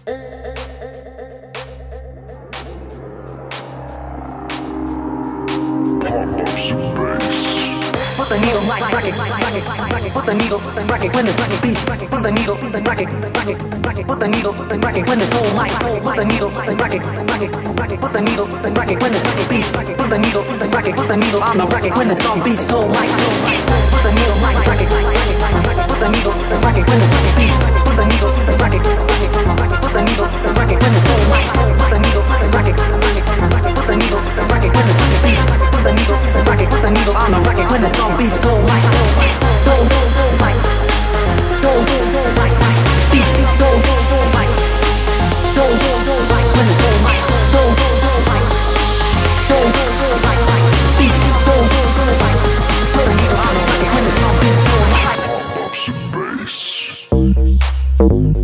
Put the needle, rock it, put the needle, rock it when the beats, put the needle, rock it, put the needle, rock it when the whole light, put the needle, rock it, put the needle, rock it when the beats, put the needle, rock it, put the needle on the rocket when the drum beats go light, put the needle, rock it, put the needle, rock it when the beats, put the needle, rock it, put the needle, rock it when the whole light, put the needle, rock it, put the needle, rock it when the beats, put the needle, rock it, put the needle on the rocket when the drum beats go light, go light, go light, beats go light, go light when the light, go light, beats go light, put the needle on the rocket when the drum beats go light. Pop-ups and bass.